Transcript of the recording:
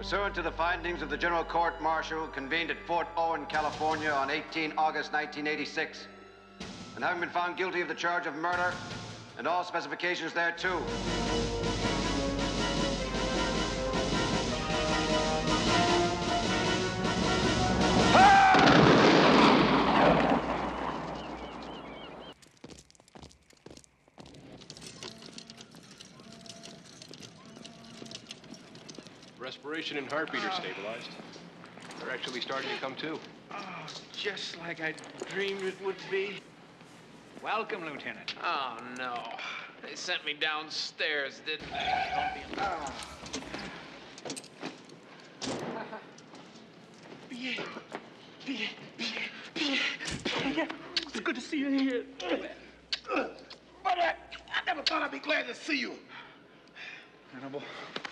Pursuant to the findings of the General Court Martial convened at Fort Owen, California on 18 August 1986, and having been found guilty of the charge of murder and all specifications thereto. Respiration and heartbeat are stabilized. They're actually starting to come to. Oh, just like I dreamed it would be. Welcome, Lieutenant. Oh, no. They sent me downstairs, didn't they? It's good to see you here. But I never thought I'd be glad to see you. Hannibal,